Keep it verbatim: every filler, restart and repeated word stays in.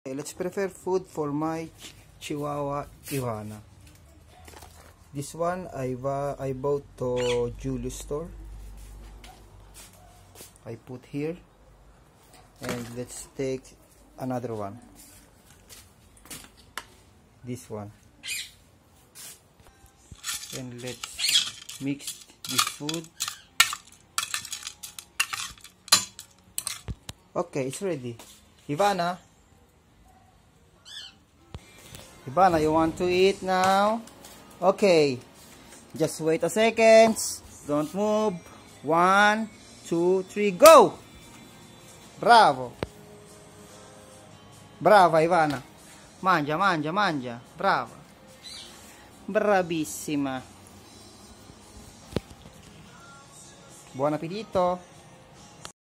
Okay, let's prepare food for my Chihuahua Ivana. This one I, I bought to Julius store. I put here, and let's take another one. This one, and let's mix this food. Okay, it's ready. Ivana, Ivana, you want to eat now? Okay, just wait a second. Don't move. One, two, three, go! Bravo! Brava Ivana! Mangia, mangia, mangia! Brava! Bravissima! Buon appetito!